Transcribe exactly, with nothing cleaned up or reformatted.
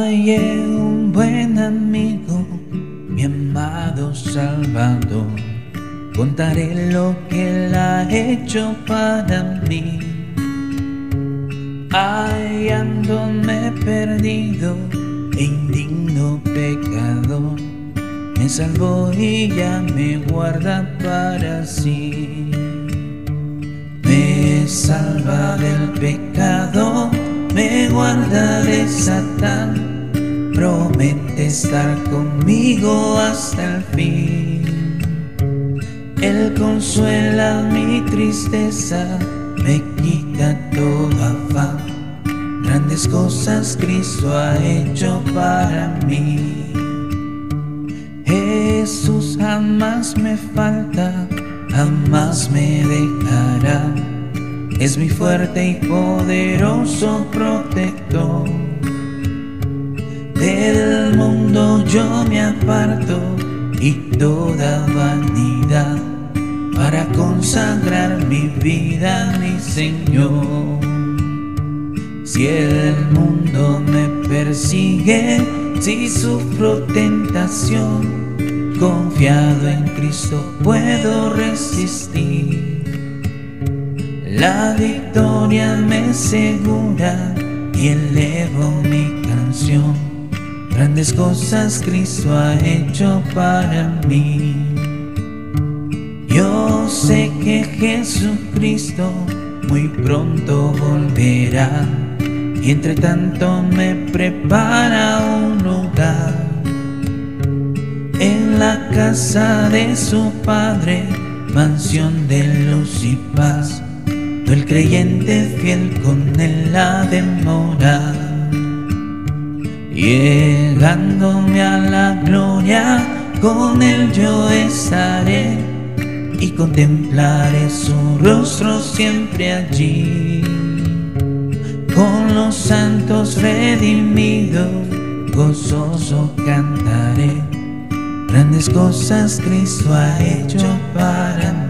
Hallé un buen amigo, mi amado Salvador. Contaré lo que Él ha hecho para mí. Hallándome perdido e indigno pecador, me salvó y ya me guarda para sí. Me salva del pecado, me guarda de Satán, promete estar conmigo hasta el fin. Él consuela mi tristeza, me quita toda afán. Grandes cosas Cristo ha hecho para mí. Jesús jamás me falta, jamás me dejará. Es mi fuerte y poderoso protector. Del mundo yo me aparto y toda vanidad, para consagrar mi vida a mi Señor. Si el mundo me persigue, si sufro tentación, confiado en Cristo puedo resistir. La victoria me asegura y elevo mi canción. Grandes cosas Cristo ha hecho para mí. Yo sé que Jesucristo muy pronto volverá, y entre tanto me prepara un lugar en la casa de su Padre, mansión de luz y paz. El creyente fiel con Él ha de morar. Llegándome a la gloria, con Él yo estaré y contemplaré su rostro siempre allí. Con los santos redimidos, gozoso cantaré. Grandes cosas Cristo ha hecho para mí.